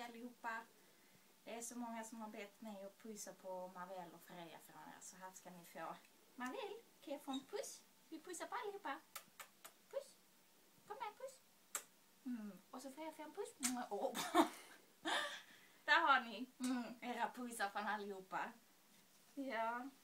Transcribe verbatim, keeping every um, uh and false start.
Hej allihopa! Det är så många som har bett mig att pussa på Marvel och Freja för er, så här ska ni få. Marvel, kan jag få en puss? Vi pussar på allihopa. Puss! Kom med, puss! Mm. Och så får jag få en puss. Mm. Oh. Där har ni mm. era pussar från allihopa. Ja.